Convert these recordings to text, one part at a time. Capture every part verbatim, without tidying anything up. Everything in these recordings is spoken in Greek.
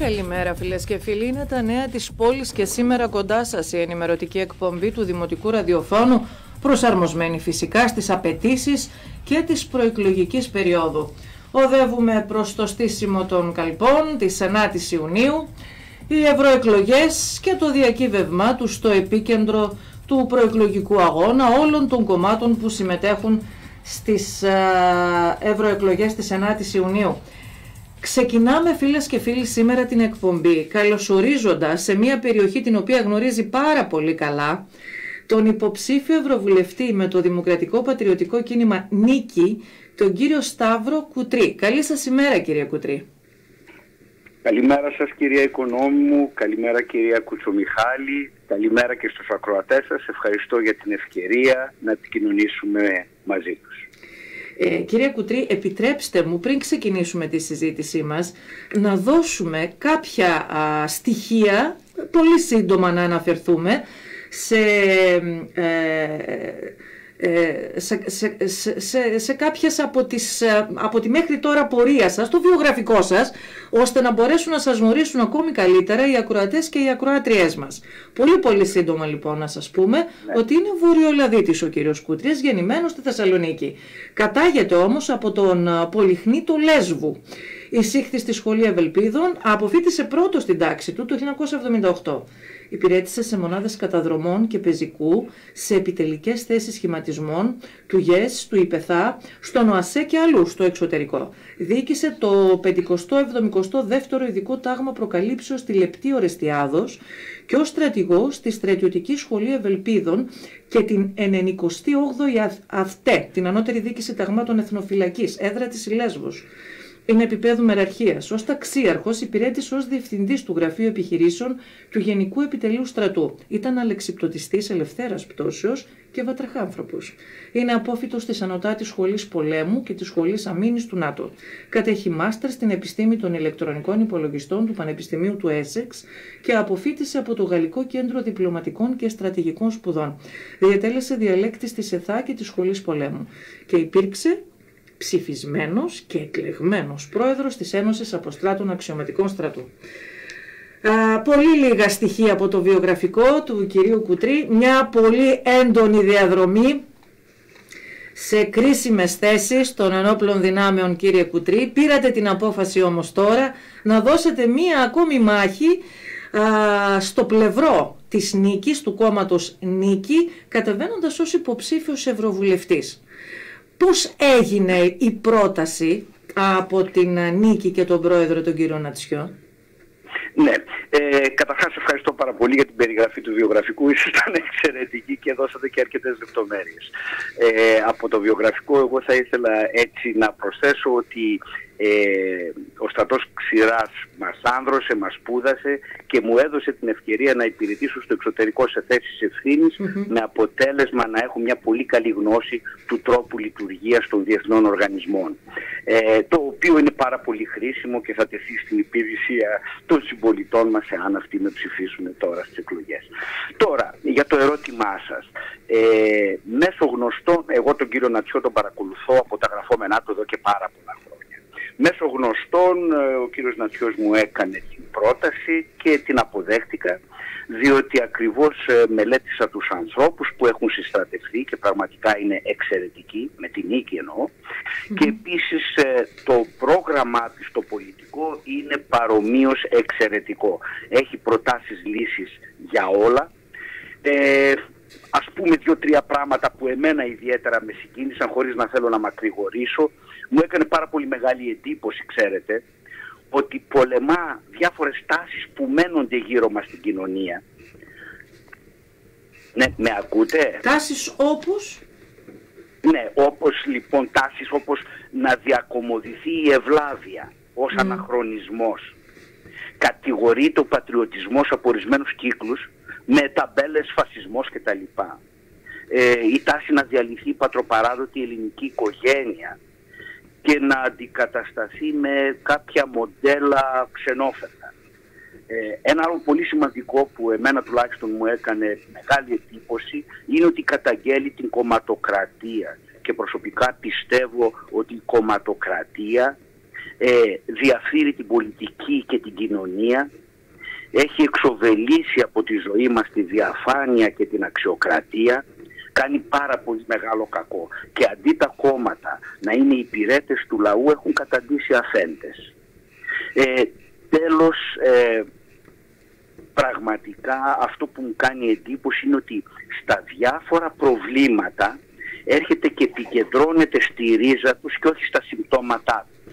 Καλημέρα φίλες και φίλοι, είναι τα νέα της πόλης και σήμερα κοντά σας η ενημερωτική εκπομπή του Δημοτικού Ραδιοφώνου, προσαρμοσμένη φυσικά στις απαιτήσεις και της προεκλογικής περίοδου. Οδεύουμε προς το στήσιμο των καλπών της ενάτης Ιουνίου, οι ευρωεκλογές και το διακύβευμά τους στο επίκεντρο του προεκλογικού αγώνα όλων των κομμάτων που συμμετέχουν στις ευρωεκλογές της ενάτης Ιουνίου. Ξεκινάμε φίλες και φίλοι σήμερα την εκπομπή καλωσορίζοντας σε μια περιοχή την οποία γνωρίζει πάρα πολύ καλά τον υποψήφιο ευρωβουλευτή με το Δημοκρατικό Πατριωτικό Κίνημα Νίκη, τον κύριο Σταύρο Κουτρή. Καλή σας ημέρα κύριε Κουτρή. Καλημέρα σας κυρία Οικονόμου, καλημέρα κυρία Κουτσομιχάλη, καλημέρα και στους ακροατές σας. Ευχαριστώ για την ευκαιρία να επικοινωνήσουμε μαζί τους. Ε, κυρία Κουτρή, επιτρέψτε μου πριν ξεκινήσουμε τη συζήτησή μας να δώσουμε κάποια α, στοιχεία, πολύ σύντομα να αναφερθούμε, σε, ε, ε, σε, σε, σε, σε, σε κάποιες από, τις, από τη μέχρι τώρα πορεία σας, το βιογραφικό σας, ώστε να μπορέσουν να σας γνωρίσουν ακόμη καλύτερα οι ακροατές και οι ακροάτριές μας. Πολύ πολύ σύντομα λοιπόν να σας πούμε ναι. ότι είναι Βορειοελλαδίτης ο κύριος Κουτρής, γεννημένος στη Θεσσαλονίκη. Κατάγεται όμως από τον Πολυχνήτο Λέσβου. Εισήχθη στη Σχολή Ευελπίδων, αποφοίτησε πρώτο στην τάξη του το χίλια εννιακόσια εβδομήντα οκτώ. Υπηρέτησε σε μονάδες καταδρομών και πεζικού, σε επιτελικές θέσεις σχηματισμών, του ΓΕΣ, του ΙΠΕΘΑ, στον ΟΑΣΕ και αλλού στο εξωτερικό. Διοίκησε το πεντηκοστό εβδομηκοστό δεύτερο ειδικό τάγμα προκαλύψεως στη Λεπτή Ορεστιάδος και ως στρατηγός στη Στρατιωτική Σχολή Ευελπίδων και την ενενηκοστή όγδοη ΑΦΤΕ, την Ανώτερη Διοίκηση Ταγμάτων Εθνοφυλακής, έδρα της Λέσβος. Είναι επίπεδου μεραρχίας. Ως ταξίαρχος υπηρέτησε ως διευθυντής του Γραφείου Επιχειρήσεων του Γενικού Επιτελείου Στρατού. Ήταν αλεξιπτωτιστής ελευθέρας πτώσεως και βατραχάνθρωπος. Είναι απόφοιτος της Ανωτάτης Σχολής Πολέμου και της Σχολής Αμήνης του ΝΑΤΟ. Κατέχει μάστερ στην Επιστήμη των Ηλεκτρονικών Υπολογιστών του Πανεπιστημίου του Έσεξ και αποφοίτησε από το Γαλλικό Κέντρο Διπλωματικών και Στρατηγικών Σπουδών. Διατέλεσε διαλέκτης της ΕΘΑ και της Σχολής Πολέμου και υπήρξε ψηφισμένος και εκλεγμένος πρόεδρος της Ένωσης Αποστράτων Αξιωματικών Στρατού. Α, πολύ λίγα στοιχεία από το βιογραφικό του κυρίου Κουτρή, μια πολύ έντονη διαδρομή σε κρίσιμες θέσεις των ενόπλων δυνάμεων κύριε Κουτρή. Πήρατε την απόφαση όμως τώρα να δώσετε μια ακόμη μάχη α, στο πλευρό της Νίκης, του κόμματος Νίκη, κατεβαίνοντας ως υποψήφιος ευρωβουλευτής. Πώς έγινε η πρόταση από την Νίκη και τον πρόεδρο τον κύριο Νατσιό? Ναι, ε, καταρχάς ευχαριστώ πάρα πολύ για την περιγραφή του βιογραφικού. Ήσασταν εξαιρετική και δώσατε και αρκετές λεπτομέρειες. Ε, από το βιογραφικό εγώ θα ήθελα έτσι να προσθέσω ότι ε, ο στρατός Ξηράς μας άνδρωσε, μας σπούδασε και μου έδωσε την ευκαιρία να υπηρετήσω στο εξωτερικό σε θέσεις ευθύνης, mm-hmm. με αποτέλεσμα να έχω μια πολύ καλή γνώση του τρόπου λειτουργίας των διεθνών οργανισμών. Ε, το οποίο είναι πάρα πολύ χρήσιμο και θα τεθεί στην υπηρεσία των συμπολιτών μας εάν αυτοί με ψηφίσουν τώρα στις εκλογές. Τώρα, για το ερώτημά σας. Ε, μέσω γνωστών, εγώ τον κύριο Νατσιό τον παρακολουθώ από τα γραφόμενά του εδώ και πάρα πολλά χρόνια. Μέσω γνωστών ο κύριος Νατσιός μου έκανε την πρόταση και την αποδέχτηκα, διότι ακριβώς μελέτησα τους ανθρώπους που έχουν συστρατευτεί και πραγματικά είναι εξαιρετικοί, με την Νίκη εννοώ, mm-hmm. και επίσης το πρόγραμμα της το πολιτικό είναι παρομοίως εξαιρετικό. Έχει προτάσεις λύσεις για όλα. Ε, ας πούμε δύο-τρία πράγματα που εμένα ιδιαίτερα με συγκίνησαν, χωρίς να θέλω να μακρηγορήσω. Μου έκανε πάρα πολύ μεγάλη εντύπωση, ξέρετε, ότι πολεμά διάφορες τάσεις που μένονται γύρω μας στην κοινωνία. Ναι, με ακούτε? Τάσεις όπως? Ναι, όπως λοιπόν τάσεις όπως να διακομωδηθεί η ευλάβεια ως mm. αναχρονισμός. Κατηγορείται ο πατριωτισμός από ορισμένους κύκλους με ταμπέλες φασισμός κτλ. Ε, η τάση να διαλυθεί η πατροπαράδοτη ελληνική οικογένεια και να αντικατασταθεί με κάποια μοντέλα ξενόφερτα. Ε, ένα άλλο πολύ σημαντικό που εμένα τουλάχιστον μου έκανε μεγάλη εντύπωση είναι ότι καταγγέλει την κομματοκρατία και προσωπικά πιστεύω ότι η κομματοκρατία ε, διαφθείρει την πολιτική και την κοινωνία, έχει εξοβελήσει από τη ζωή μας τη διαφάνεια και την αξιοκρατία, κάνει πάρα πολύ μεγάλο κακό. Και αντί τα κόμματα να είναι υπηρέτες του λαού, έχουν καταντήσει αφέντες. Ε, τέλος, ε, πραγματικά αυτό που μου κάνει εντύπωση είναι ότι στα διάφορα προβλήματα έρχεται και επικεντρώνεται στη ρίζα τους και όχι στα συμπτώματά τους.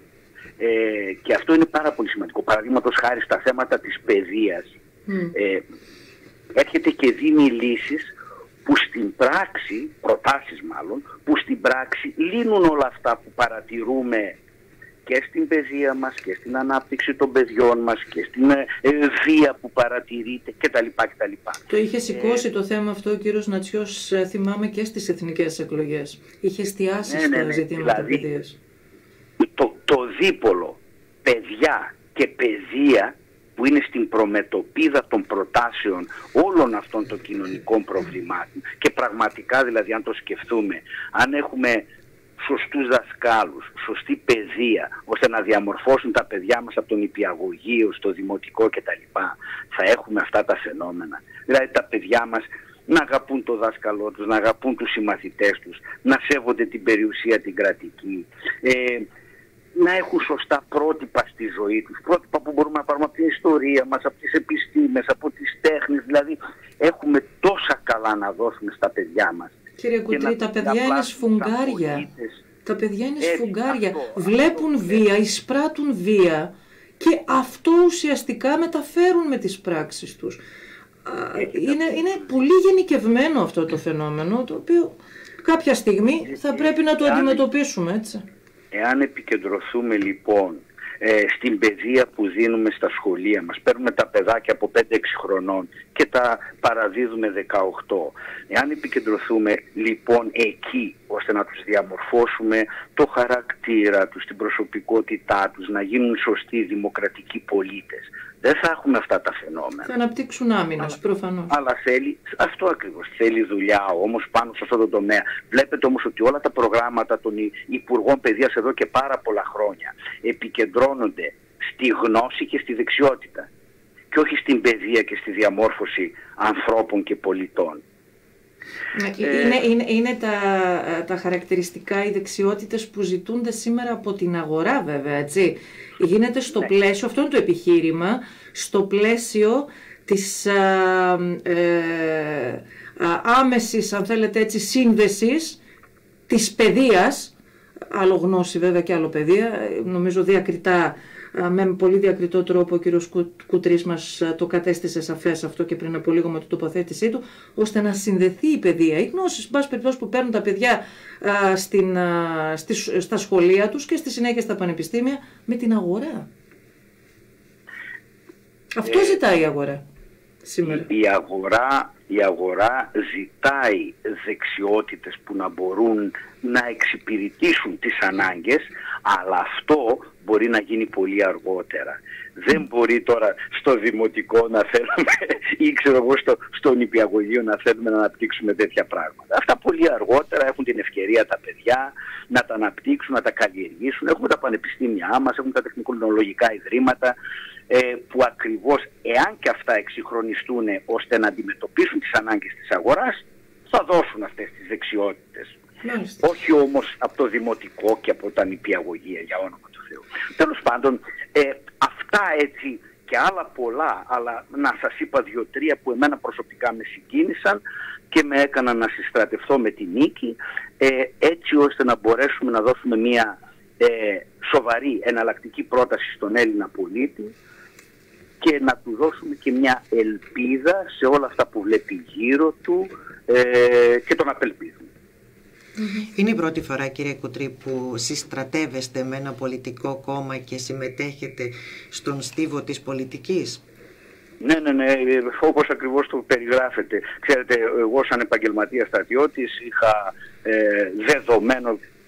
Ε, και αυτό είναι πάρα πολύ σημαντικό. Παραδείγματος χάρη στα θέματα της παιδείας, mm. ε, έρχεται και δίνει λύσεις που στην πράξη, προτάσεις μάλλον, που στην πράξη λύνουν όλα αυτά που παρατηρούμε και στην παιδεία μας και στην ανάπτυξη των παιδιών μας και στην ε, βία που παρατηρείται κτλ. κτλ. Το είχε σηκώσει ε, το θέμα αυτό ο κύριος Νατσιός, θυμάμαι, και στις εθνικές εκλογές. Είχε εστιάσει ναι, στα ναι, ναι, ζητήματα δηλαδή, παιδείας. Το, το δίπολο παιδιά και παιδεία που είναι στην προμετωπίδα των προτάσεων όλων αυτών των κοινωνικών προβλημάτων, και πραγματικά δηλαδή αν το σκεφτούμε, αν έχουμε σωστούς δασκάλους, σωστή παιδεία, ώστε να διαμορφώσουν τα παιδιά μας από τον νηπιαγωγείο στο δημοτικό κτλ., θα έχουμε αυτά τα φαινόμενα. Δηλαδή τα παιδιά μας να αγαπούν το δάσκαλό τους, να αγαπούν τους συμμαθητές τους, να σέβονται την περιουσία την κρατική, ε, να έχουν σωστά πρότυπα στη ζωή τους, πρότυπα που μπορούμε να πάρουμε από την ιστορία μας, από τις επιστήμες, από τις τέχνες, δηλαδή έχουμε τόσα καλά να δώσουμε στα παιδιά μας. Κύριε Κουτρί, τα παιδιά είναι σφουγγάρια. Τα παιδιά είναι σφουγγάρια. Βλέπουν βία, εισπράττουν βία και αυτό ουσιαστικά μεταφέρουν με τις πράξεις τους. Είναι, είναι πολύ γενικευμένο αυτό το φαινόμενο, το οποίο κάποια στιγμή θα πρέπει να το αντιμετωπίσουμε, έτσι. Εάν επικεντρωθούμε λοιπόν ε, στην παιδεία που δίνουμε στα σχολεία μας, παίρνουμε τα παιδάκια από πέντε έξι χρονών και τα παραδίδουμε δεκαοκτώ. Εάν επικεντρωθούμε λοιπόν εκεί, ώστε να τους διαμορφώσουμε το χαρακτήρα τους, την προσωπικότητά τους, να γίνουν σωστοί δημοκρατικοί πολίτες, δεν θα έχουμε αυτά τα φαινόμενα. Θα αναπτύξουν άμυνος, προφανώς. Αλλά θέλει, αυτό ακριβώς, θέλει δουλειά όμως πάνω σε αυτό το τομέα. Βλέπετε όμως ότι όλα τα προγράμματα των Υπουργών Παιδείας εδώ και πάρα πολλά χρόνια επικεντρώνονται στη γνώση και στη δεξιότητα και όχι στην παιδεία και στη διαμόρφωση ανθρώπων και πολιτών. Ε, είναι είναι, είναι τα, τα χαρακτηριστικά, οι δεξιότητες που ζητούνται σήμερα από την αγορά, βέβαια, έτσι. Γίνεται στο ναι. πλαίσιο, αυτό είναι το επιχείρημα, στο πλαίσιο της α, ε, α, άμεσης, αν θέλετε έτσι, σύνδεσης της παιδείας, άλλο γνώση βέβαια και άλλο παιδεία, νομίζω διακριτά, με πολύ διακριτό τρόπο ο κύριος Κουτρής μας το κατέστησε σαφές αυτό και πριν από λίγο με την τοποθέτησή του, ώστε να συνδεθεί η παιδεία. Οι γνώσεις, πάση περιπτώσει, που παίρνουν τα παιδιά α, στην, α, στις, στα σχολεία τους και στη συνέχεια στα πανεπιστήμια με την αγορά. Αυτό ε, ζητάει η αγορά σήμερα. Η, η, αγορά, η αγορά ζητάει δεξιότητες που να μπορούν να εξυπηρετήσουν τις ανάγκες, αλλά αυτό μπορεί να γίνει πολύ αργότερα. Δεν μπορεί τώρα στο δημοτικό να θέλουμε ή ξέρω εγώ στο, στο νηπιαγωγείο να θέλουμε να αναπτύξουμε τέτοια πράγματα. Αυτά πολύ αργότερα έχουν την ευκαιρία τα παιδιά να τα αναπτύξουν, να τα καλλιεργήσουν. Έχουμε τα πανεπιστήμια μας, έχουμε τα τεχνικολογικά ιδρύματα ε, που ακριβώς εάν και αυτά εξυγχρονιστούν ώστε να αντιμετωπίσουν τις ανάγκες της αγοράς, θα δώσουν αυτές τις δεξιότητες. Μάλιστα. Όχι όμως από το δημοτικό και από τα νηπιαγωγεία, για όνομα του Θεού. Τέλος πάντων, ε, αυτά έτσι και άλλα πολλά, αλλά να σας είπα δύο-τρία που εμένα προσωπικά με συγκίνησαν και με έκαναν να συστρατευτώ με τη νίκη, ε, έτσι ώστε να μπορέσουμε να δώσουμε μια ε, σοβαρή εναλλακτική πρόταση στον Έλληνα πολίτη και να του δώσουμε και μια ελπίδα σε όλα αυτά που βλέπει γύρω του ε, και τον απελπίζουμε. Είναι η πρώτη φορά, κύριε Κουτρί, που συστρατεύεστε με ένα πολιτικό κόμμα και συμμετέχετε στον στίβο της πολιτικής? Ναι, ναι, ναι, όπως ακριβώς το περιγράφετε. Ξέρετε, εγώ σαν επαγγελματίας στρατιώτης είχα ε, δεδομένο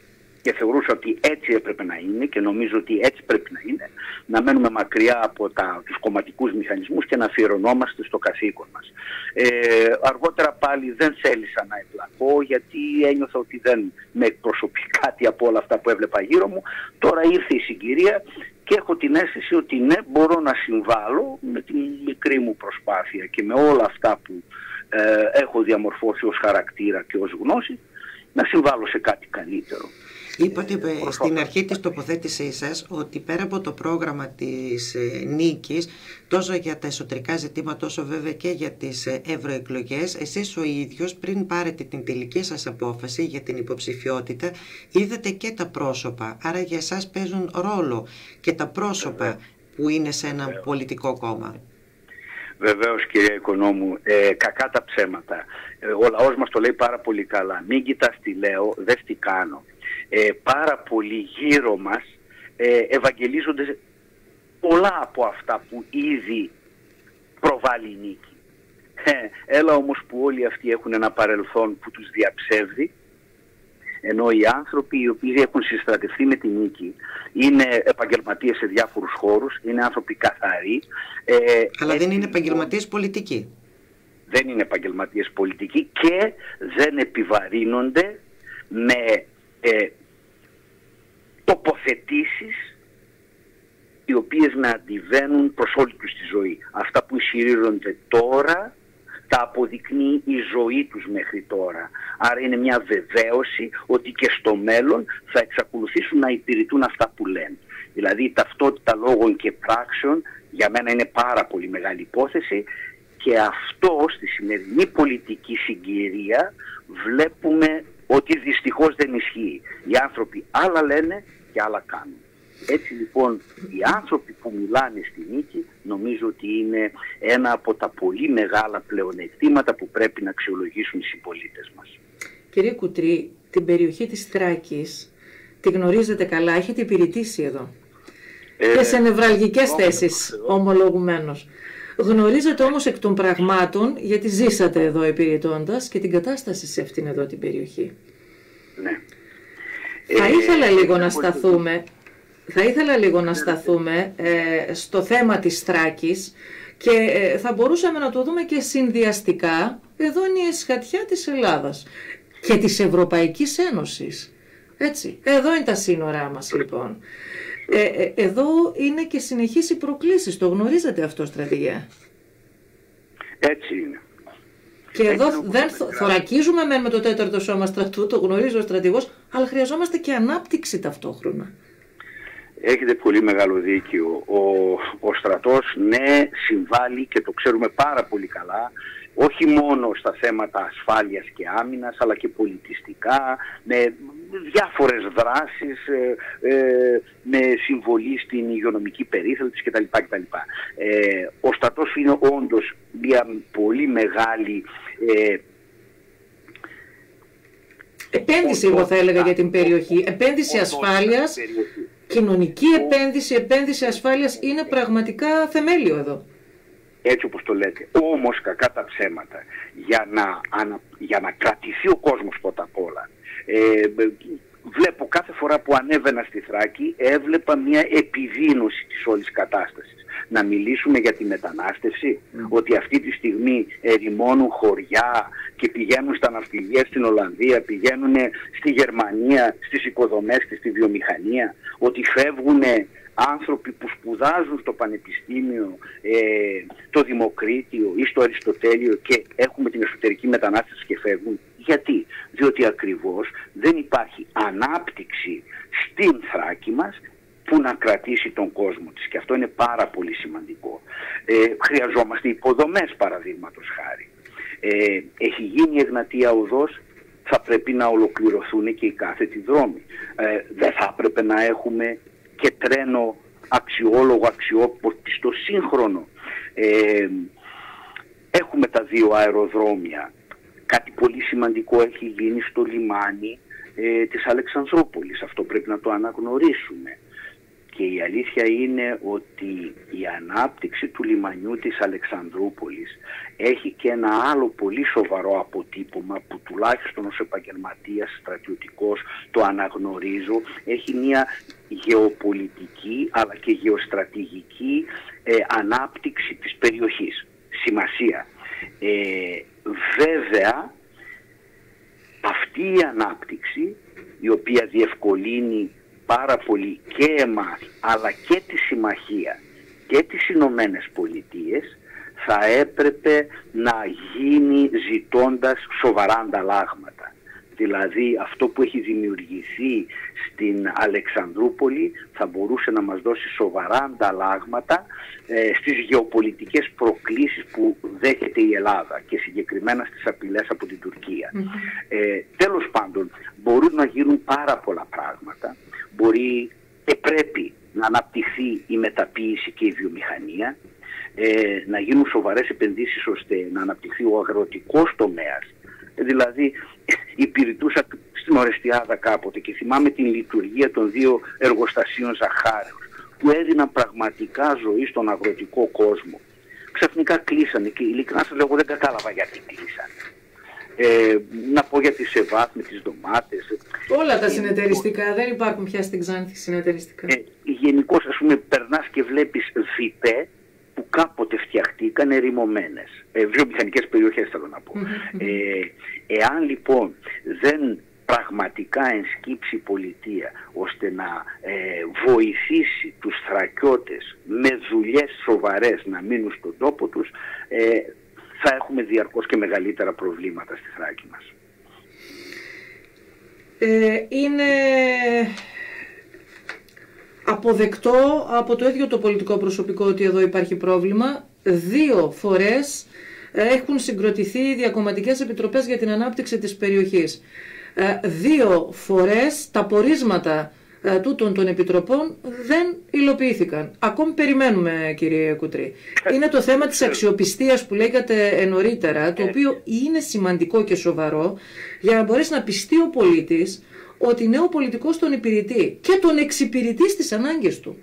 και θεωρούσα ότι έτσι έπρεπε να είναι και νομίζω ότι έτσι πρέπει να είναι, να μένουμε μακριά από τα, τους κομματικούς μηχανισμούς και να αφιερωνόμαστε στο καθήκον μας. Ε, αργότερα πάλι δεν θέλησα να εμπλακώ γιατί ένιωθα ότι δεν με εκπροσωπεί κάτι από όλα αυτά που έβλεπα γύρω μου. Τώρα ήρθε η συγκυρία και έχω την αίσθηση ότι ναι, μπορώ να συμβάλλω με την μικρή μου προσπάθεια και με όλα αυτά που ε, έχω διαμορφώσει ως χαρακτήρα και ως γνώση, να συμβάλλω σε κάτι καλύτερο. Είπατε στην αρχή της τοποθέτησής σας ότι πέρα από το πρόγραμμα της ε, νίκης, τόσο για τα εσωτερικά ζητήματα όσο βέβαια και για τις ε, ευρωεκλογές, εσείς ο ίδιος πριν πάρετε την τελική σας απόφαση για την υποψηφιότητα είδατε και τα πρόσωπα, άρα για εσάς παίζουν ρόλο και τα πρόσωπα που είναι σε ένα Βεβαίως. πολιτικό κόμμα. Βεβαίως κυρία Οικονόμου, ε, κακά τα ψέματα. Ε, ο λαός μας το λέει πάρα πολύ καλά. Μην κοιτάς τι λέω, δες τι κάνω. Ε, πάρα πολύ γύρω μας ε, ευαγγελίζονται πολλά από αυτά που ήδη προβάλλει η νίκη. Ε, έλα όμως που όλοι αυτοί έχουν ένα παρελθόν που τους διαψεύδει, ενώ οι άνθρωποι οι οποίοι έχουν συστρατευτεί με τη νίκη είναι επαγγελματίες σε διάφορους χώρους, είναι άνθρωποι καθαροί. Ε, Αλλά δεν είναι επαγγελματίες πολιτικοί. Δεν είναι επαγγελματίες πολιτικοί και δεν επιβαρύνονται με ε, τοποθετήσεις οι οποίες να αντιβαίνουν προς όλη τους τη ζωή. Αυτά που ισχυρίζονται τώρα τα αποδεικνύει η ζωή τους μέχρι τώρα. Άρα είναι μια βεβαίωση ότι και στο μέλλον θα εξακολουθήσουν να υπηρετούν αυτά που λένε. Δηλαδή η ταυτότητα λόγων και πράξεων για μένα είναι πάρα πολύ μεγάλη υπόθεση και αυτό στη σημερινή πολιτική συγκυρία βλέπουμε ότι δυστυχώς δεν ισχύει. Οι άνθρωποι άλλα λένε και άλλα κάνουν. Έτσι λοιπόν οι άνθρωποι που μιλάνε στη νίκη νομίζω ότι είναι ένα από τα πολύ μεγάλα πλεονεκτήματα που πρέπει να αξιολογήσουν οι συμπολίτες μας. Κύριε Κουτρί, την περιοχή της Θράκης τη γνωρίζετε καλά, έχετε υπηρετήσει εδώ ε, και σε νευραλγικές ε, θέσεις ε, ομολογουμένως. Γνωρίζετε όμως εκ των πραγμάτων, γιατί ζήσατε εδώ υπηρετώντας και την κατάσταση σε αυτήν εδώ την περιοχή. Ναι. Θα ε, ήθελα ε, λίγο ε, να ε, σταθούμε... Θα ήθελα λίγο να σταθούμε ε, στο θέμα της Θράκης και ε, θα μπορούσαμε να το δούμε και συνδυαστικά. Εδώ είναι η εσχατιά της Ελλάδας και της Ευρωπαϊκής Ένωσης. Έτσι, εδώ είναι τα σύνορά μας λοιπόν. Ε, ε, εδώ είναι και συνεχείς οι προκλήσεις. Το γνωρίζετε αυτό, στρατηγέ? Έτσι είναι. Και εδώ δεν θωρακίζουμε με το τέταρτο σώμα στρατού, το γνωρίζει ο στρατηγός, αλλά χρειαζόμαστε και ανάπτυξη ταυτόχρονα. Έχετε πολύ μεγάλο δίκιο. Ο, ο στρατός ναι συμβάλλει και το ξέρουμε πάρα πολύ καλά, όχι μόνο στα θέματα ασφάλειας και άμυνας, αλλά και πολιτιστικά, με διάφορες δράσεις, ε, ε, με συμβολή στην υγειονομική περίθαλψη κτλ. κτλ. Ε, ο στρατός είναι όντως μια πολύ μεγάλη ε, επένδυση, εγώ θα έλεγα, για την περιοχή. Επένδυση ασφάλειας, κοινωνική επένδυση, επένδυση ασφάλειας είναι πραγματικά θεμέλιο εδώ. Έτσι όπως το λέτε. Όμως κακά τα ψέματα. Για να, ανα, για να κρατηθεί ο κόσμος πρώτα απ' όλα. Ε, βλέπω κάθε φορά που ανέβαινα στη Θράκη έβλεπα μια επιδείνωση της όλης κατάστασης. Να μιλήσουμε για τη μετανάστευση, mm. ότι αυτή τη στιγμή ερημώνουν χωριά και πηγαίνουν στα ναυπηγεία στην Ολλανδία, πηγαίνουν στη Γερμανία, στις οικοδομές και στη βιομηχανία, ότι φεύγουν άνθρωποι που σπουδάζουν στο πανεπιστήμιο, ε, το Δημοκρίτιο ή στο Αριστοτέλειο και έχουμε την εσωτερική μετανάστευση και φεύγουν. Γιατί? Διότι ακριβώς δεν υπάρχει ανάπτυξη στην Θράκη μας που να κρατήσει τον κόσμο της. Και αυτό είναι πάρα πολύ σημαντικό. Ε, χρειαζόμαστε υποδομές, παραδείγματος χάρη. Ε, έχει γίνει η Εγνατία Οδός, θα πρέπει να ολοκληρωθούν και οι κάθετοι δρόμοι. Ε, δεν θα έπρεπε να έχουμε και τρένο αξιόλογο, αξιόπιστο, σύγχρονο. Ε, έχουμε τα δύο αεροδρόμια. Κάτι πολύ σημαντικό έχει γίνει στο λιμάνι ε, της Αλεξανδρούπολης. Αυτό πρέπει να το αναγνωρίσουμε. Και η αλήθεια είναι ότι η ανάπτυξη του λιμανιού της Αλεξανδρούπολης έχει και ένα άλλο πολύ σοβαρό αποτύπωμα που τουλάχιστον ως επαγγελματίας στρατιωτικός το αναγνωρίζω. Έχει μια γεωπολιτική αλλά και γεωστρατηγική ε, ανάπτυξη της περιοχής. Σημασία. Ε, βέβαια αυτή η ανάπτυξη, η οποία διευκολύνει πάρα πολύ και εμάς αλλά και τη συμμαχία και τις Ηνωμένες Πολιτείες, θα έπρεπε να γίνει ζητώντας σοβαρά ανταλλάγματα. Δηλαδή αυτό που έχει δημιουργηθεί στην Αλεξανδρούπολη θα μπορούσε να μας δώσει σοβαρά ανταλλάγματα ε, στις γεωπολιτικές προκλήσεις που δέχεται η Ελλάδα και συγκεκριμένα στις απειλές από την Τουρκία. Mm-hmm. Ε, τέλος πάντων, μπορούν να γίνουν πάρα πολλά πράγματα. Μπορεί και πρέπει να αναπτυχθεί η μεταποίηση και η βιομηχανία, ε, να γίνουν σοβαρές επενδύσεις ώστε να αναπτυχθεί ο αγροτικός τομέας. Δηλαδή υπηρετούσα στην Ορεστιάδα κάποτε και θυμάμαι την λειτουργία των δύο εργοστασίων Ζαχάρεως που έδιναν πραγματικά ζωή στον αγροτικό κόσμο. Ξαφνικά κλείσανε και ειλικρινά σας λέγω δεν κατάλαβα γιατί κλείσανε. Ε, να πω για τη ΣΕΒΑΤ με τις ντομάτες. Όλα τα συνεταιριστικά, δεν υπάρχουν πια στην Ξάνθη συνεταιριστικά. Ε, γενικώς ας πούμε περνάς και βλέπεις ΒΙΠΕ που κάποτε φτιαχτήκαν ερημωμένες. Ε, βιομηχανικές περιοχές θέλω να πω. ε, εάν λοιπόν δεν πραγματικά ενσκύψει η πολιτεία ώστε να ε, βοηθήσει τους θρακιώτες με δουλειές σοβαρές να μείνουν στον τόπο τους, ε, θα έχουμε διαρκώς και μεγαλύτερα προβλήματα στη Θράκη μας. Ε, είναι αποδεκτό από το ίδιο το πολιτικό προσωπικό ότι εδώ υπάρχει πρόβλημα. Δύο φορές έχουν συγκροτηθεί διακομματικές επιτροπές για την ανάπτυξη της περιοχής. Δύο φορές τα πορίσματα τούτων των επιτροπών δεν υλοποιήθηκαν. Ακόμη περιμένουμε, κύριε Κουτρή. Είναι το θέμα της αξιοπιστίας που λέγατε νωρίτερα, το οποίο είναι σημαντικό και σοβαρό για να μπορέσει να πιστεί ο πολίτης ότι είναι ο πολιτικός τον υπηρετεί και τον εξυπηρετεί στις ανάγκες του.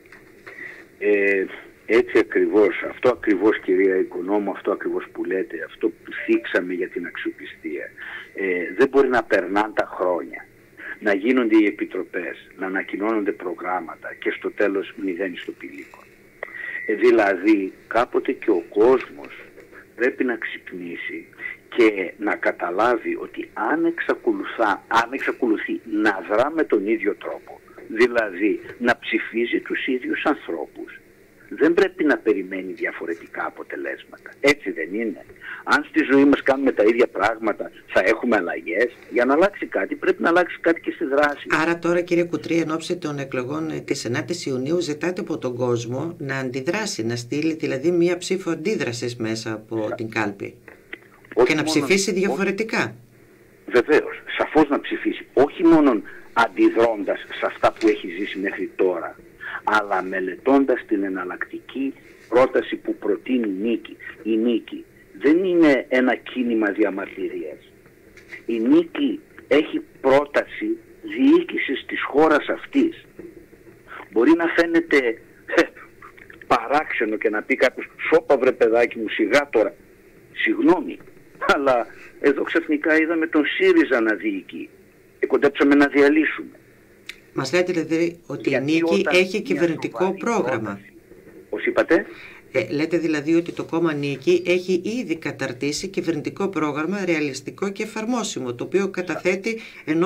Ε, έτσι ακριβώς, αυτό ακριβώς κυρία Οικονόμου, αυτό ακριβώς που λέτε, αυτό που θίξαμε για την αξιοπιστία. Ε, δεν μπορεί να περνάνε τα χρόνια, να γίνονται οι επιτροπές, να ανακοινώνονται προγράμματα και στο τέλος μηδέν στο πηλίκο. Ε, δηλαδή κάποτε και ο κόσμος πρέπει να ξυπνήσει και να καταλάβει ότι αν, εξακολουθά, αν εξακολουθεί να δρά με τον ίδιο τρόπο, δηλαδή να ψηφίζει τους ίδιους ανθρώπους, δεν πρέπει να περιμένει διαφορετικά αποτελέσματα. Έτσι δεν είναι? Αν στη ζωή μας κάνουμε τα ίδια πράγματα θα έχουμε αλλαγές. Για να αλλάξει κάτι πρέπει να αλλάξει κάτι και στη δράση. Άρα τώρα, κύριε Κουτρή, εν ώψη των εκλογών της ενάτης Ιουνίου ζητάτε από τον κόσμο να αντιδράσει, να στείλει δηλαδή μία ψήφο αντίδρασης μέσα από την κάλπη. Όχι και να ψηφίσει μόνο, διαφορετικά. Όχι, βεβαίως, σαφώς να ψηφίσει. Όχι μόνο αντιδρώντας σε αυτά που έχει ζήσει μέχρι τώρα, αλλά μελετώντας την εναλλακτική πρόταση που προτείνει Νίκη. Η Νίκη δεν είναι ένα κίνημα διαμαρτυρίας. Η Νίκη έχει πρόταση διοίκησης της χώρας αυτής. Μπορεί να φαίνεται ε, παράξενο και να πει κάποιος «Σώπα βρε παιδάκι μου, σιγά τώρα». Συγγνώμη, αλλά εδώ ξαφνικά είδαμε τον ΣΥΡΙΖΑ να διοικεί και κοντέψαμε να διαλύσουμε. Μας λέτε δηλαδή ότι η Νίκη έχει κυβερνητικό πρόγραμμα. Πώς είπατε? Ε, λέτε δηλαδή ότι το κόμμα Νίκη έχει ήδη καταρτήσει κυβερνητικό πρόγραμμα ρεαλιστικό και εφαρμόσιμο, το οποίο καταθέτει εν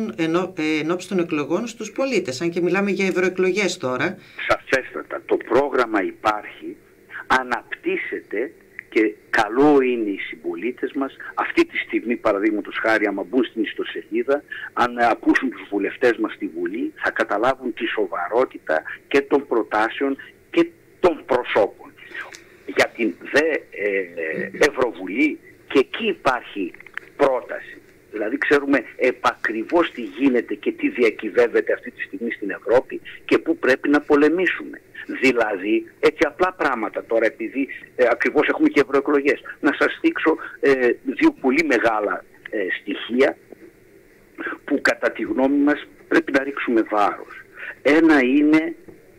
ώψη των εκλογών στους πολίτες, αν και μιλάμε για ευρωεκλογές τώρα. Σαφέστατα, το πρόγραμμα υπάρχει, αναπτύσσεται και καλό είναι οι συμπολίτες μας αυτή τη στιγμή, παραδείγματος χάρη, άμα μπουν στην ιστοσελίδα, αν ακούσουν τους βουλευτές μας στη Βουλή, θα καταλάβουν τη σοβαρότητα και των προτάσεων και των προσώπων. Για την δε ε, Ευρωβουλή και εκεί υπάρχει πρόταση. Δηλαδή ξέρουμε επακριβώς τι γίνεται και τι διακυβεύεται αυτή τη στιγμή στην Ευρώπη και πού πρέπει να πολεμήσουμε. Δηλαδή, έτσι απλά πράγματα τώρα, επειδή ε, ακριβώς έχουμε και ευρωεκλογές, να σας δείξω ε, δύο πολύ μεγάλα ε, στοιχεία που κατά τη γνώμη μας πρέπει να ρίξουμε βάρος. Ένα είναι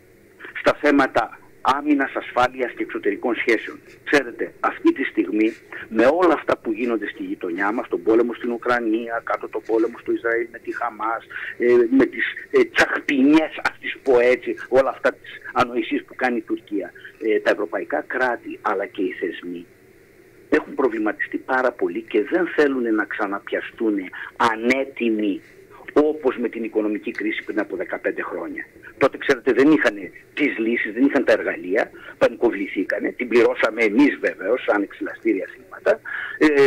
στα θέματα άμυνας, ασφάλειας και εξωτερικών σχέσεων. Ξέρετε, αυτή τη στιγμή με όλα αυτά που γίνονται στη γειτονιά μας, τον πόλεμο στην Ουκρανία, κάτω τον πόλεμο στο Ισραήλ με τη Χαμάς, ε, με τις ε, τσαχπινιές, ας τις πω έτσι, όλα αυτά τις ανοησίες που κάνει η Τουρκία, ε, τα ευρωπαϊκά κράτη αλλά και οι θεσμοί έχουν προβληματιστεί πάρα πολύ και δεν θέλουν να ξαναπιαστούν ανέτοιμοι όπως με την οικονομική κρίση πριν από δεκαπέντε χρόνια. Τότε, ξέρετε, δεν είχαν τις λύσεις, δεν είχαν τα εργαλεία, πανικοβληθήκανε, την πληρώσαμε εμείς βεβαίως, σαν εξηλαστήρια θύματα. Ε,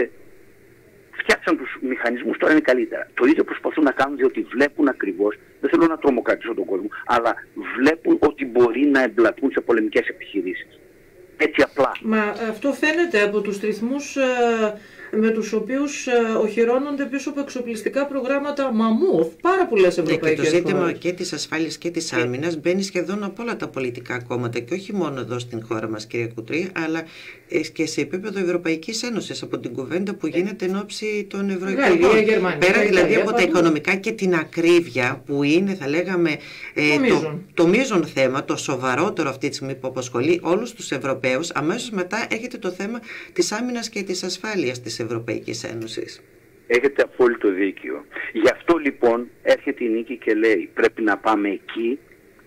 φτιάξαν τους μηχανισμούς, τώρα είναι καλύτερα. Το ίδιο προσπαθούν να κάνουν διότι βλέπουν ακριβώς, δεν θέλω να τρομοκρατήσω τον κόσμο, αλλά βλέπουν ότι μπορεί να εμπλακούν σε πολεμικές επιχειρήσεις. Έτσι απλά. Μα αυτό φαίνεται από τους ρυθμούς ε, με τους οποίους ε, οχυρώνονται πίσω από εξοπλιστικά προγράμματα μαμούθ, πάρα πολλές ευρωπαϊκές χώρες. Και το ζήτημα χώρες. και της ασφάλειας και της άμυνας μπαίνει σχεδόν από όλα τα πολιτικά κόμματα και όχι μόνο εδώ στην χώρα μας, κυρία Κουτρή, αλλά και σε επίπεδο Ευρωπαϊκής Ένωσης, από την κουβέντα που γίνεται εν ώψη των ευρωεκλογών. Πέρα δηλαδή από τα οικονομικά και την ακρίβεια που είναι, θα λέγαμε, ε, το, το μείζον θέμα, το σοβαρότερο αυτή τη στιγμή που απασχολεί όλους τους Ευρωπαίους, αμέσως μετά έρχεται το θέμα της άμυνας και της ασφάλειας της Ευρωπαϊκής Ένωσης. Έχετε απόλυτο δίκιο. Γι' αυτό λοιπόν έρχεται η Νίκη και λέει πρέπει να πάμε εκεί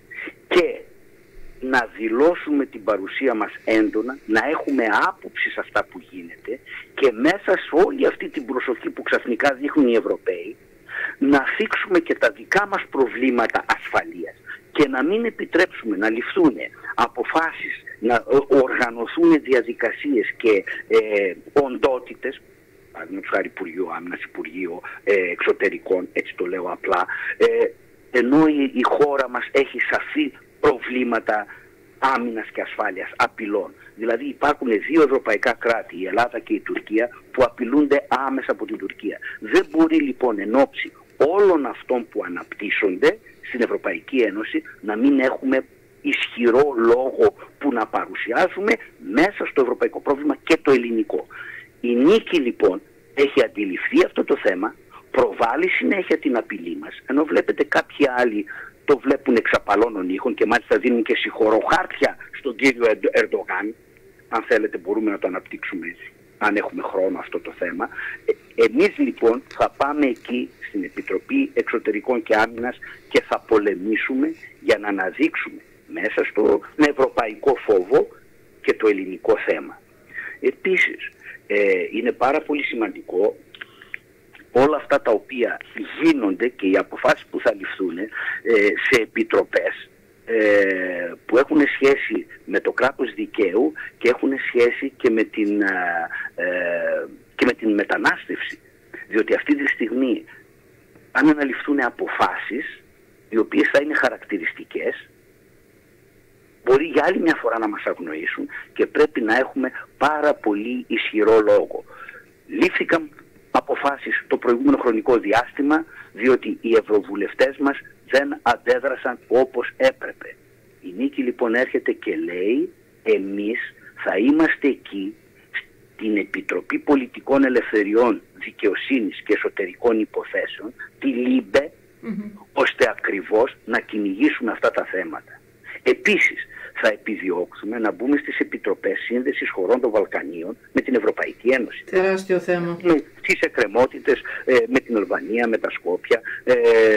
και να δηλώσουμε την παρουσία μας έντονα, να έχουμε άποψη σε αυτά που γίνεται και μέσα σε όλη αυτή την προσοχή που ξαφνικά δείχνουν οι Ευρωπαίοι να θίξουμε και τα δικά μας προβλήματα ασφαλείας και να μην επιτρέψουμε να ληφθούν αποφάσεις, να οργανωθούν διαδικασίες και ε, οντότητες, παραδείγματος χάρη Υπουργείο Άμυνας, Υπουργείο ε, Εξωτερικών, έτσι το λέω απλά, ε, ενώ η, η χώρα μας έχει σαφή προβλήματα άμυνας και ασφάλειας, απειλών. Δηλαδή υπάρχουν δύο ευρωπαϊκά κράτη, η Ελλάδα και η Τουρκία, που απειλούνται άμεσα από την Τουρκία. Δεν μπορεί λοιπόν εν ώψη όλων αυτών που αναπτύσσονται στην Ευρωπαϊκή Ένωση να μην έχουμε ισχυρό λόγο που να παρουσιάζουμε μέσα στο ευρωπαϊκό πρόβλημα και το ελληνικό. Η Νίκη λοιπόν έχει αντιληφθεί αυτό το θέμα, προβάλλει συνέχεια την απειλή μας, ενώ βλέπετε κάποιοι άλλοι το βλέπουν εξαπαλώνων ήχων και μάλιστα δίνουν και συγχωροχάρτια στον κύριο Ερντογάν. Αν θέλετε μπορούμε να το αναπτύξουμε αν έχουμε χρόνο αυτό το θέμα. Ε, εμείς λοιπόν θα πάμε εκεί στην Επιτροπή Εξωτερικών και Άμυνας και θα πολεμήσουμε για να αναδείξουμε μέσα στο ευρωπαϊκό φόβο και το ελληνικό θέμα. Επίσης, ε, είναι πάρα πολύ σημαντικό όλα αυτά τα οποία γίνονται και οι αποφάσεις που θα ληφθούν ε, σε επιτροπές ε, που έχουν σχέση με το κράτος δικαίου και έχουν σχέση και με την, ε, και με την μετανάστευση. Διότι αυτή τη στιγμή αν αναλυφθούν αποφάσεις οι οποίες θα είναι χαρακτηριστικές, μπορεί για άλλη μια φορά να μας αγνοήσουν και πρέπει να έχουμε πάρα πολύ ισχυρό λόγο. Λήφθηκαν αποφάσεις το προηγούμενο χρονικό διάστημα διότι οι ευρωβουλευτές μας δεν αντέδρασαν όπως έπρεπε. Η Νίκη λοιπόν έρχεται και λέει εμείς θα είμαστε εκεί στην Επιτροπή Πολιτικών Ελευθεριών, Δικαιοσύνης και Εσωτερικών Υποθέσεων, τη ΛΥΜΠΕ, mm-hmm. ώστε ακριβώς να κυνηγήσουμε αυτά τα θέματα. Επίσης θα επιδιώξουμε να μπούμε στις επιτροπές σύνδεσης χωρών των Βαλκανίων με την Ευρωπαϊκή Ένωση. Τεράστιο θέμα. Με τις εκκρεμότητες, ε, με την Αλβανία, με τα Σκόπια, ε,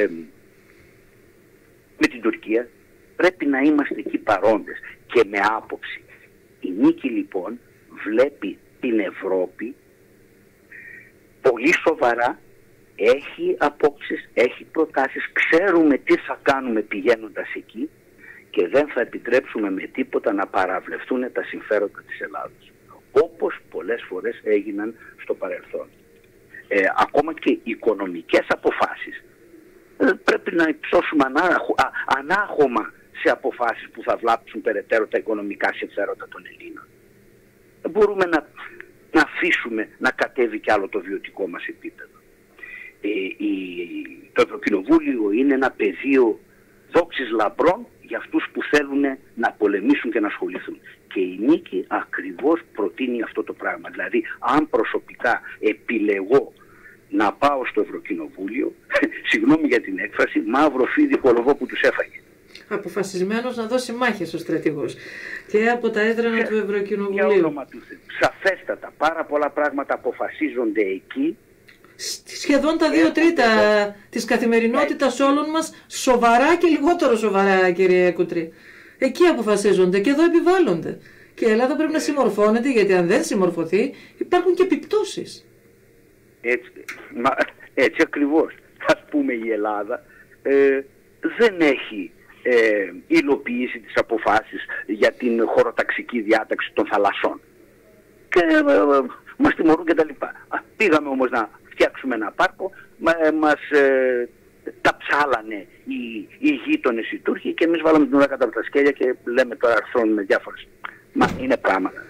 με την Τουρκία. Πρέπει να είμαστε εκεί παρόντες και με άποψη. Η Νίκη λοιπόν βλέπει την Ευρώπη πολύ σοβαρά, έχει απόψεις, έχει προτάσεις, ξέρουμε τι θα κάνουμε πηγαίνοντας εκεί και δεν θα επιτρέψουμε με τίποτα να παραβλεφθούν τα συμφέροντα της Ελλάδας. Όπως πολλές φορές έγιναν στο παρελθόν. Ε, ακόμα και οικονομικές αποφάσεις ε, πρέπει να υψώσουμε ανάχω, α, ανάχωμα σε αποφάσεις που θα βλάψουν περαιτέρω τα οικονομικά συμφέροντα των Ελλήνων. Δεν μπορούμε να, να αφήσουμε να κατέβει κι άλλο το βιωτικό μας επίπεδο. Ε, η, το Ευρωκοινοβούλιο είναι ένα πεδίο δόξης λαμπρών για αυτούς που θέλουν να πολεμήσουν και να ασχοληθούν. Και η Νίκη ακριβώς προτείνει αυτό το πράγμα. Δηλαδή, αν προσωπικά επιλεγώ να πάω στο Ευρωκοινοβούλιο, συγγνώμη για την έκφραση, μαύρο φίδι κολοβό που τους έφαγε. Αποφασισμένος να δώσει μάχες ο στρατηγός και από τα έδρανα για, του Ευρωκοινοβουλίου. Για όνομα του Θεού. Σαφέστατα, πάρα πολλά πράγματα αποφασίζονται εκεί. Σχεδόν τα δύο τρίτα της καθημερινότητας όλων μας, σοβαρά και λιγότερο σοβαρά, κύριε Κουτρί. Εκεί αποφασίζονται και εδώ επιβάλλονται. Και η Ελλάδα πρέπει να συμμορφώνεται, γιατί αν δεν συμμορφωθεί υπάρχουν και επιπτώσεις. Έτσι, μα, έτσι ακριβώς. Ας πούμε η Ελλάδα ε, δεν έχει ε, υλοποιήσει τις αποφάσεις για την χωροταξική διάταξη των θαλασσών. Και ε, ε, μας τιμωρούν και τα λοιπά. Πήγαμε όμως να φτιάξουμε ένα πάρκο, μα, μας ε, τα ψάλανε οι, οι γείτονες οι Τούρκοι και εμείς βάλαμε την ουρά κατά τα σκέλια και λέμε τώρα αρθρώνουμε διάφορες. Μα είναι πράγματα.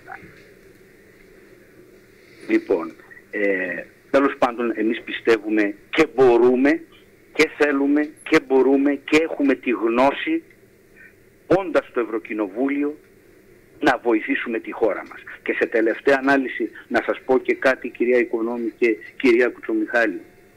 Λοιπόν, ε, τέλος πάντων εμείς πιστεύουμε και μπορούμε και θέλουμε και μπορούμε και έχουμε τη γνώση, όντας στο Ευρωκοινοβούλιο, να βοηθήσουμε τη χώρα μας. Και σε τελευταία ανάλυση να σας πω και κάτι, κυρία Οικονόμη και κυρία Κουτσομιχάλη.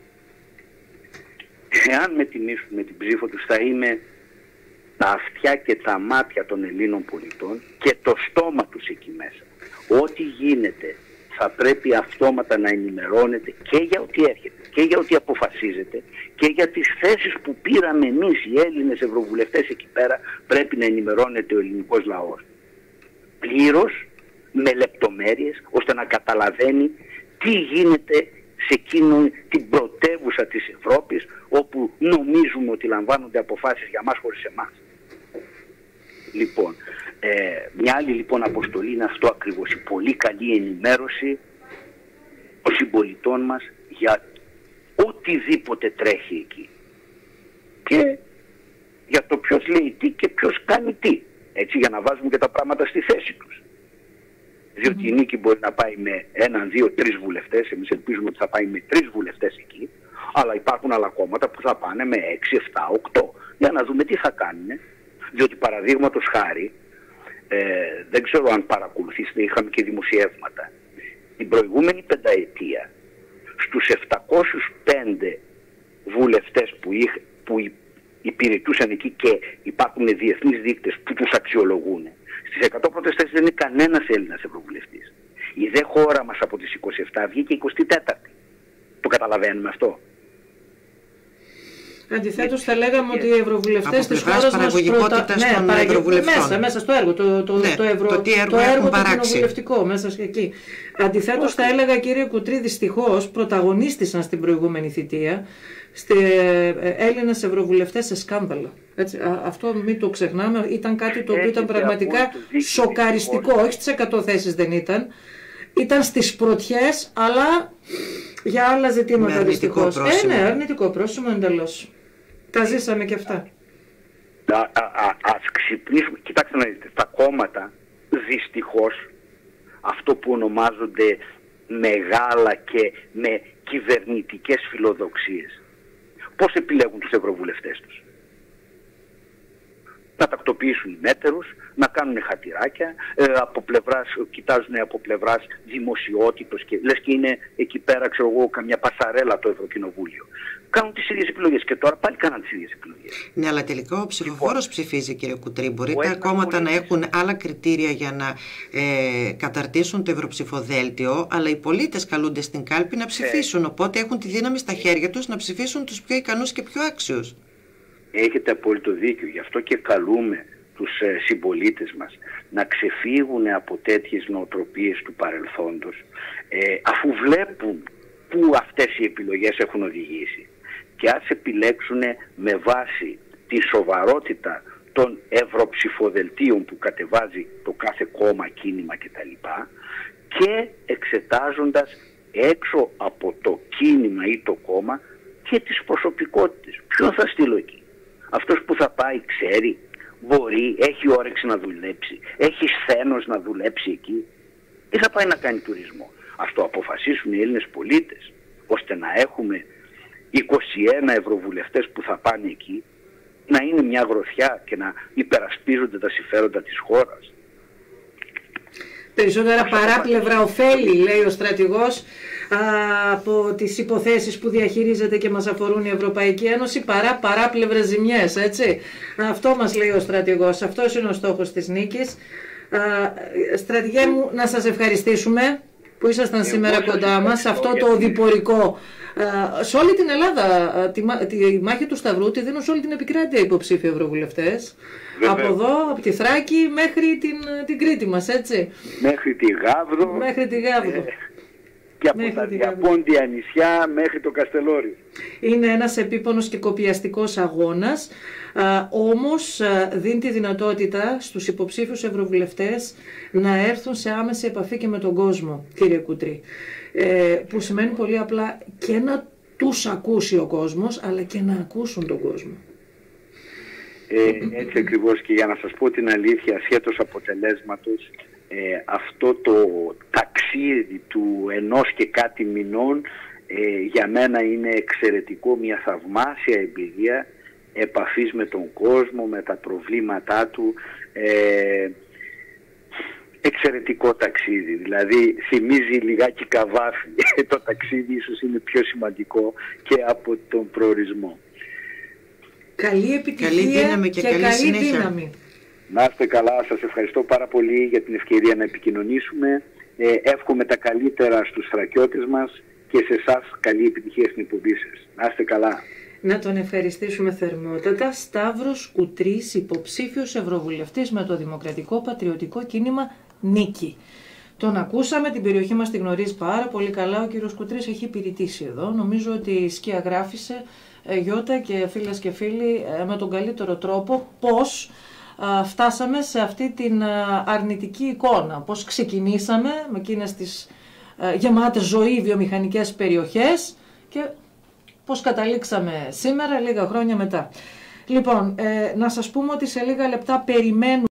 Εάν με τιμήσουν με την ψήφο τους, θα είμαι τα αυτιά και τα μάτια των Ελλήνων πολιτών και το στόμα τους εκεί μέσα. Ό,τι γίνεται θα πρέπει αυτόματα να ενημερώνεται και για ό,τι έρχεται και για ό,τι αποφασίζεται και για τις θέσεις που πήραμε εμείς οι Έλληνες ευρωβουλευτές εκεί πέρα. Πρέπει να ενημερώνεται ο ελληνικός λαός πλήρως, με λεπτομέρειες, ώστε να καταλαβαίνει τι γίνεται σε εκείνη την πρωτεύουσα της Ευρώπης, όπου νομίζουμε ότι λαμβάνονται αποφάσεις για μας χωρίς εμάς. Λοιπόν, ε, μια άλλη λοιπόν αποστολή είναι αυτό ακριβώς, η πολύ καλή ενημέρωση των συμπολιτών μας για οτιδήποτε τρέχει εκεί. Και για το ποιος λέει τι και ποιος κάνει τι. Έτσι, για να βάζουμε και τα πράγματα στη θέση τους. Διότι mm-hmm. η νίκη μπορεί να πάει με έναν, δύο, τρεις βουλευτές. Εμείς ελπίζουμε ότι θα πάει με τρεις βουλευτές εκεί. Αλλά υπάρχουν άλλα κόμματα που θα πάνε με έξι, εφτά, οκτώ. Για να δούμε τι θα κάνουν. Διότι παραδείγματος χάρη, ε, δεν ξέρω αν παρακολουθήσετε, είχαμε και δημοσιεύματα. Την προηγούμενη πενταετία, στους επτακόσιους πέντε βουλευτές που, είχ, που υπηρετούσαν εκεί και υπάρχουν διεθνείς δείκτες που τους αξιολογούν, στις εκατό πρώτες θέσεις δεν είναι κανένας Έλληνας ευρωβουλευτής. Η δε χώρα μας από τις είκοσι επτά βγήκε εικοστή τέταρτη. Το καταλαβαίνουμε αυτό? Αντιθέτως θα λέγαμε ότι οι ευρωβουλευτές της χώρας μας προτα... ναι, των ευρωβουλευτών. Μέσα, μέσα στο έργο, το, το, ναι, το, ευρω... το, τι έργο το έργο το κοινοβουλευτικό, μέσα εκεί. Αντιθέτως θα έλεγα, κύριε Κουτρί, δυστυχώς πρωταγωνίστησαν στην προηγούμενη θητεία στε, Έλληνες ευρωβουλευτές σε σκάνδαλα. Έτσι, α, αυτό μην το ξεχνάμε, ήταν κάτι το οποίο ήταν πραγματικά σοκαριστικό. Όχι στις εκατό θέσεις δεν ήταν. Ήταν στις πρωτιές, αλλά για άλλα ζητήματα δυστυχώς. Ε, ναι, αρνητικό πρόσημο εντελώς. Τα ζήσαμε και αυτά. Α, α, α, ας ξυπνήσουμε. Κοιτάξτε να δείτε, τα κόμματα δυστυχώς, αυτό που ονομάζονται μεγάλα και με κυβερνητικές φιλοδοξίες, πώς επιλέγουν τους ευρωβουλευτές τους? Να τακτοποιήσουν ημέτερους, να κάνουν χατηράκια, ε, από πλευράς, κοιτάζουν από πλευράς δημοσιότητος και λες και είναι εκεί πέρα, ξέρω εγώ, καμιά πασαρέλα το Ευρωκοινοβούλιο. Κάνουν τις ίδιες επιλογές και τώρα πάλι κάναν τις ίδιες επιλογές. Ναι, αλλά τελικά ο ψηφοφόρος λοιπόν ψηφίζει, κύριε Κουτρί. Μπορεί τα κόμματα να έχουν άλλα κριτήρια για να ε, καταρτήσουν το ευρωψηφοδέλτιο, αλλά οι πολίτες καλούνται στην κάλπη να ψηφίσουν. Ε. Οπότε έχουν τη δύναμη στα χέρια τους να ψηφίσουν τους πιο ικανούς και πιο άξιους. Έχετε απόλυτο δίκιο. Γι' αυτό και καλούμε τους ε, συμπολίτες μας να ξεφύγουν από τέτοιες νοοτροπίες του παρελθόντος, ε, αφού βλέπουν πού αυτές οι επιλογές έχουν οδηγήσει, και ας επιλέξουν με βάση τη σοβαρότητα των ευρωψηφοδελτίων που κατεβάζει το κάθε κόμμα, κίνημα κτλ. Και εξετάζοντας έξω από το κίνημα ή το κόμμα και τις προσωπικότητες. Ποιον θα στείλω εκεί? Αυτός που θα πάει ξέρει, μπορεί, έχει όρεξη να δουλέψει, έχει σθένος να δουλέψει εκεί, ή θα πάει να κάνει τουρισμό? Ας το αποφασίσουν οι Έλληνες πολίτες, ώστε να έχουμε είκοσι ένα ευρωβουλευτές που θα πάνε εκεί, να είναι μια γροθιά και να υπερασπίζονται τα συμφέροντα της χώρας. Περισσότερα παράπλευρα ωφέλη, λέει ο στρατηγός, από τις υποθέσεις που διαχειρίζεται και μας αφορούν η Ευρωπαϊκή Ένωση παρά παράπλευρες ζημιές, έτσι. Αυτό μας λέει ο στρατηγός, αυτός είναι ο στόχος της νίκης. Στρατηγέ μου, να σας ευχαριστήσουμε που ήσασταν σήμερα κοντά μας σε αυτό το οδηπορικό. Σε όλη την Ελλάδα τη, τη μάχη του Σταυρού τη δίνουν σε όλη την επικράτεια υποψήφιοι ευρωβουλευτές. Από εδώ, από τη Θράκη μέχρι την, την Κρήτη μας, έτσι. Μέχρι τη Γάβδο. Μέχρι τη Γάβδο. Ε, και από μέχρι τα διαπόντια νησιά μέχρι το Καστελόριο. Είναι ένας επίπονος και κοπιαστικός αγώνας, α, όμως α, δίνει τη δυνατότητα στους υποψήφιους ευρωβουλευτές να έρθουν σε άμεση επαφή και με τον κόσμο, κύριε Κουτρή. Ε, που σημαίνει πολύ απλά και να τους ακούσει ο κόσμος, αλλά και να ακούσουν τον κόσμο. Ε, έτσι ακριβώς, και για να σας πω την αλήθεια, ασχέτως αποτελέσματος, ε, αυτό το ταξίδι του ενός και κάτι μηνών ε, για μένα είναι εξαιρετικό, μια θαυμάσια εμπειρία επαφής με τον κόσμο, με τα προβλήματά του, ε, εξαιρετικό ταξίδι, δηλαδή θυμίζει λιγάκι Καβάφη. Το ταξίδι ίσως είναι πιο σημαντικό και από τον προορισμό. Καλή επιτυχία, καλή δύναμη και, και καλή, καλή συνέχεια. δύναμη. Να είστε καλά, σας ευχαριστώ πάρα πολύ για την ευκαιρία να επικοινωνήσουμε. Ε, εύχομαι τα καλύτερα στους θρακιώτες μας και σε εσάς καλή επιτυχία στην εκπομπή σας. Να είστε καλά. Να τον ευχαριστήσουμε θερμότατα. Σταύρος Κουτρής, υποψήφιος ευρωβουλευτής με το Δημοκρατικό Πατριωτικό Κίνημα Νίκη. Τον ακούσαμε, την περιοχή μας τη γνωρίζει πάρα πολύ καλά. Ο κύριος Κουτρής έχει υπηρετήσει εδώ. Νομίζω ότι σκιαγράφησε, ε, Γιώτα και φίλες και φίλοι, ε, με τον καλύτερο τρόπο πώς ε, φτάσαμε σε αυτή την ε, αρνητική εικόνα. Πώς ξεκινήσαμε με εκείνες τις ε, γεμάτες ζωή βιομηχανικές περιοχές και πώς καταλήξαμε σήμερα, λίγα χρόνια μετά. Λοιπόν, ε, να σας πούμε ότι σε λίγα λεπτά περιμένουμε